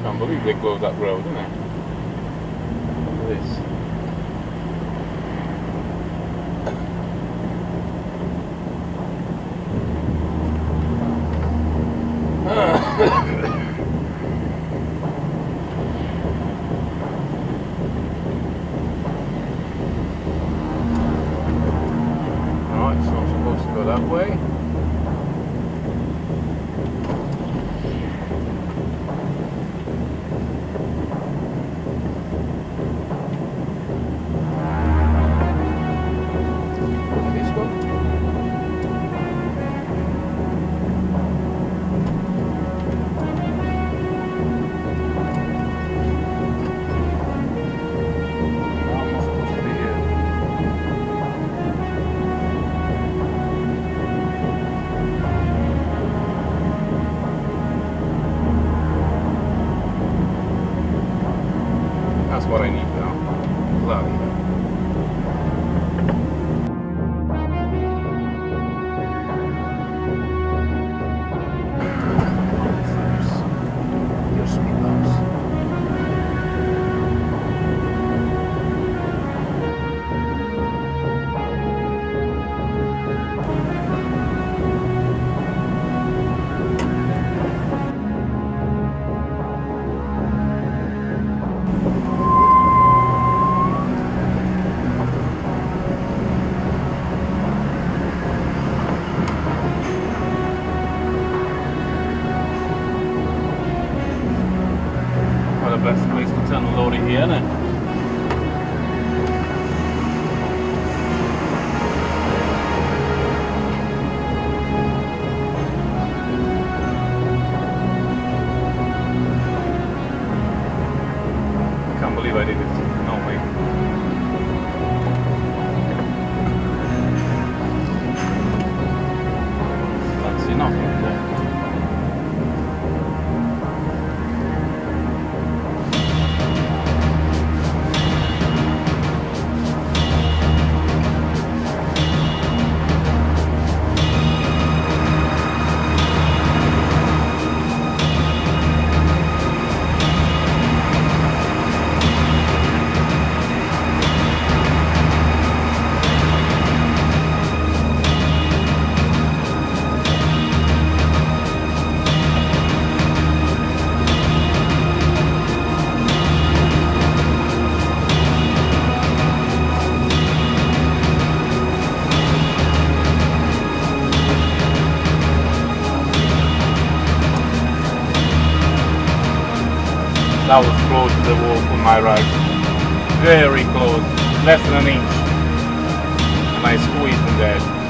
Can't believe they closed that road, isn't it? Look at this. Alright, so I'm supposed to go that way. That's what I need now. Cloudy. Your speed bumps. The best place to turn the lorry here, isn't it? I can't believe I did it. No way. That's enough right there. That was close to the wall on my right. Very close. Less than an inch. And I squeezed in there.